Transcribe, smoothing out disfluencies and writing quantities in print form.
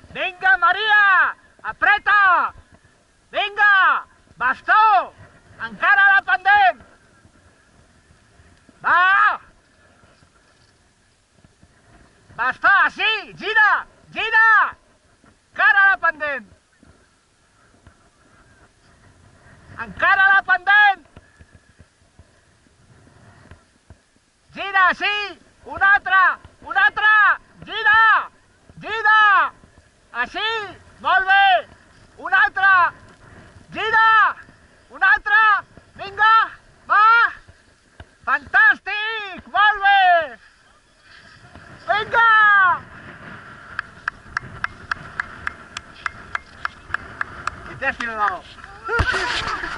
Vinga, Maria! Apreta! Vinga! Bastó! Encara la pendent! Va! Bastó, així! Gira! Gira! Encara la pendent! Encara la pendent! Gira, sí! Un altre! Un altre! Gira! Gira! Així! Molt bé! Un altre! Gira! Un altre! Vinga! Va! Fantàstic! Molt bé! Vinga! I t'has filmado.